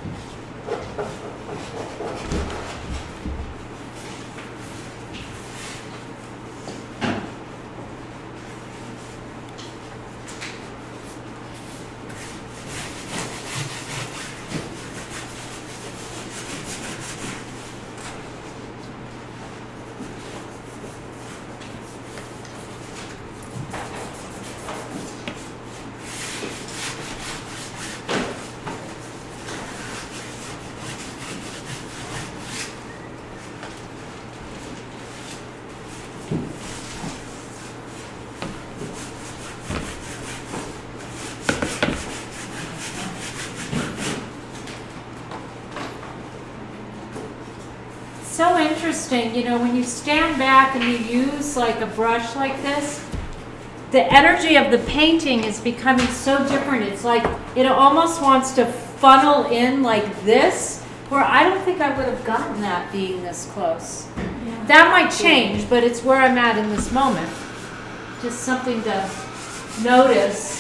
So interesting, you know, when you stand back and you use like a brush like this, the energy of the painting is becoming so different. It's like it almost wants to funnel in like this, where I don't think I would have gotten that being this close. Yeah. That might change, but it's where I'm at in this moment. Just something to notice.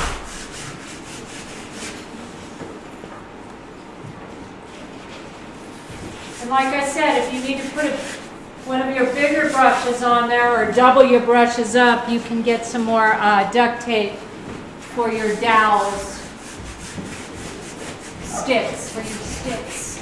And like I said, if you need to put one of your bigger brushes on there or double your brushes up, you can get some more duct tape for your dowels, sticks, for your sticks.